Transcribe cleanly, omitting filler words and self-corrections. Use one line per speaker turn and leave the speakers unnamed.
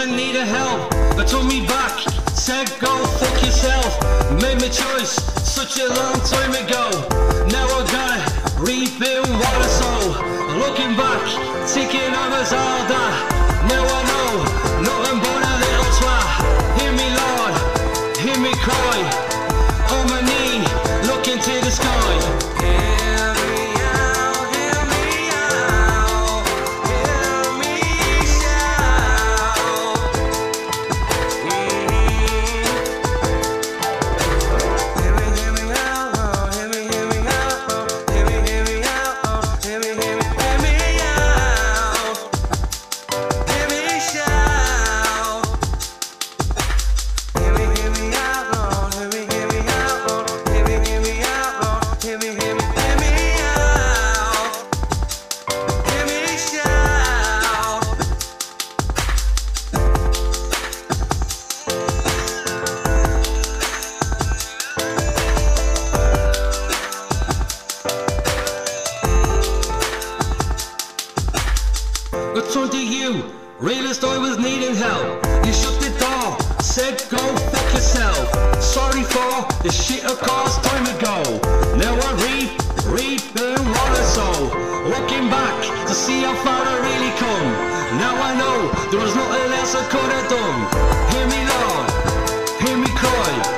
wasn't needing help, but took me back, said go fuck yourself. Made my choice such a long time ago. Now I gotta rebuild what I sow. Looking back, thinking I was all that. Now I know, nothing but a little twat. Hear me Lord, hear me cry. On my knee, looking to the sky. Hear me out, hear me out, hear me shout. Hear me out, hear me out, hear me out, hear me out, hear me shout. Hear me out, hear me out, hear me out, hear me out, hear me out, hear me shout. Good turn to you, realized I was needing help. You shut the door, said go fuck yourself. Sorry for the shit I caused time ago. Now I reaping what I sow. Looking back to see how far I really come. Now I know there was nothing else I could have done. Hear me Lord, hear me cry.